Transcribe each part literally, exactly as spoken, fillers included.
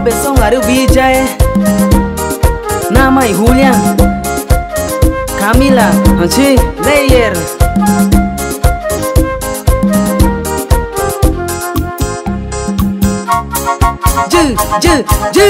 besok ngaru Vijay, nama Julian, Camila, Hanci, Layer. Ju, ju, ju.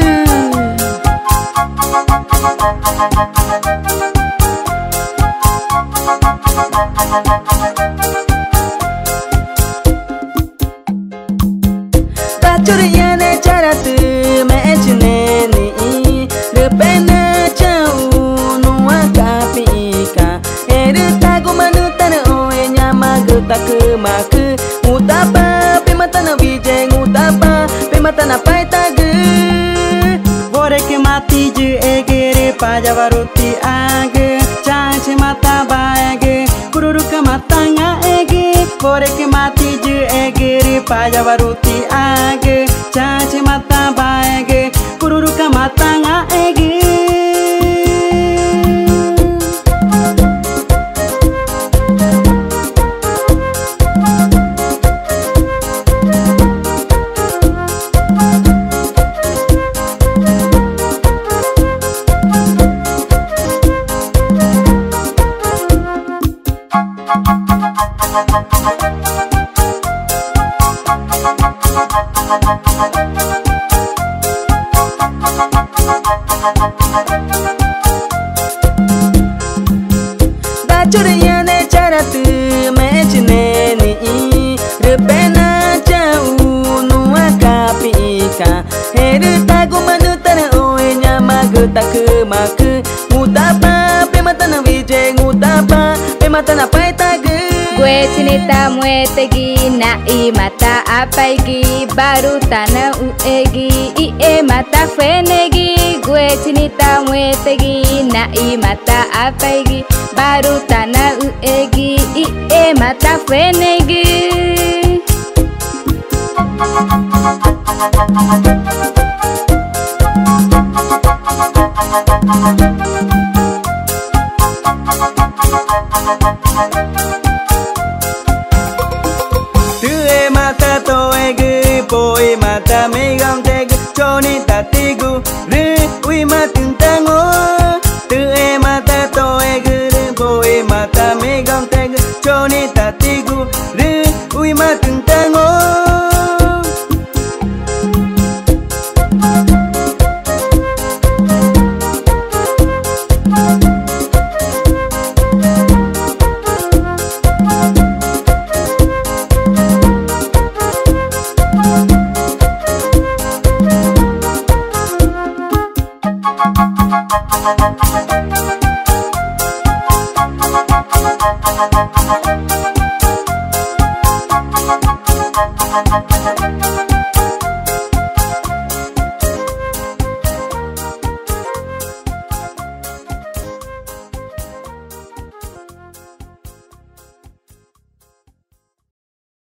Bacurian cara tu mecene ni, repena jauh nuwa kapika. Ere tagu manutan oe nyama geta kemaku, mutapa pematana Vijay mutapa pematana pai tagu. Bore ke mati je egere pajavaruti age, chanche mata baege, kururuka mata nga ege. Bore ke mati je egere pajavaruti age, chanche mata baege, kururuka mata nga ege. Bacurian cara tu mecene ni, repena jauh nuwa kapika. Ere tagu manutan oe nyama geta kemaku, mutapa pematana Vijay mutapa pematana pai tagu. Gue cinta muetegi na i mata apaigi, baru tanah uegi ie mata fenegi. Gue cinta muetegi na i mata apaigi, baru tanah uegi ie mata fenegi. Tue mata toege, poi mata megang tege, choni tatigu, re ui matin tango. Tue mata toege, poi mata megang tege, choni tatigu, re ui matin tango. Thank you.